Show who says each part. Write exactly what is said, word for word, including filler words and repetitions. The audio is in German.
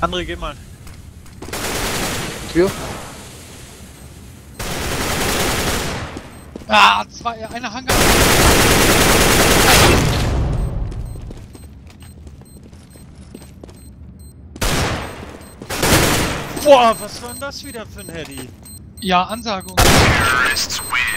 Speaker 1: André, geh mal.
Speaker 2: Tür.
Speaker 3: Ah, zwei, eine Hangar.
Speaker 1: Boah, was war denn das wieder für ein Heady?
Speaker 3: Ja, Ansagung.
Speaker 4: Terrorists win.